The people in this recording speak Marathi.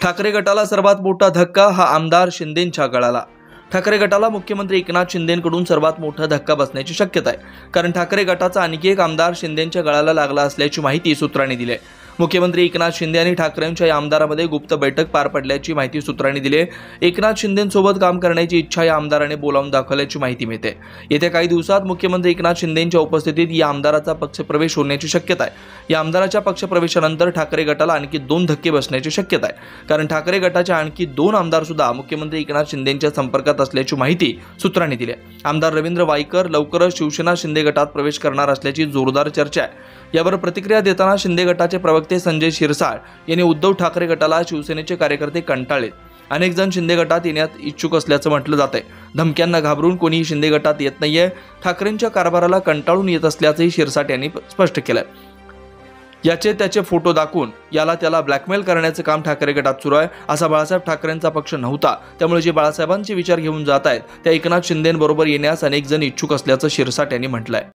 ठाकरे गटाला सर्वात मोठा धक्का हा आमदार शिंदेंच्या गळाला। ठाकरे गटाला मुख्यमंत्री एकनाथ शिंदेंकडून सर्वात मोठा धक्का बसण्याची शक्यता आहे, कारण ठाकरे गटाचा आणखी एक आमदार शिंदेंच्या गळाला लागला असल्याची माहिती सूत्रांनी दिली आहे। मुख्यमंत्री एकनाथ शिंदे आणि ठाकरेंच्या या आमदारामध्ये गुप्त बैठक पार पडल्याची माहिती सूत्रांनी दिली आहे। एकनाथ शिंदेंसोबत काम करण्याची इच्छा या आमदाराने बोलावून दाखवल्याची माहिती मिळते। येत्या काही दिवसात मुख्यमंत्री एकनाथ शिंदेंच्या उपस्थितीत या आमदाराचा पक्षप्रवेश होण्याची शक्यता आहे। या आमदाराच्या पक्षप्रवेशानंतर ठाकरे गटाला आणखी 2 धक्के बसण्याची शक्यता आहे, कारण ठाकरे गटाचे आणखी 2 आमदार सुद्धा मुख्यमंत्री एकनाथ शिंदेंच्या संपर्कात असल्याची माहिती सूत्रांनी दिली आहे। आमदार रवींद्र वाईकर लवकरच शिवसेना शिंदे गटात प्रवेश करणार असल्याची जोरदार चर्चा आहे। यावर प्रतिक्रिया देताना शिंदे गटाचे प्रवक्ते संजय शिरसाळ यांनी उद्धव ठाकरे गटाला शिवसेनेचे कार्यकर्ते कंटाळलेत, अनेक जण शिंदे गटात येण्यात इच्छुक असल्याचं म्हटलं जातंय। धमक्यांना घाबरून कोणीही शिंदे गटात येत नाहीये, ठाकरेंच्या कारभाराला कंटाळून येत असल्याचंही शिरसाट यांनी स्पष्ट केलंय। याचे त्याचे फोटो दाखवून याला त्याला ब्लॅकमेल करण्याचं काम ठाकरे गटात सुरू आहे। असा बाळासाहेब ठाकरेंचा पक्ष नव्हता, त्यामुळे जे बाळासाहेबांचे विचार घेऊन जात आहेत त्या एकनाथ शिंदेंबरोबर येण्यास अनेक जण इच्छुक असल्याचं शिरसाट यांनी म्हटलंय।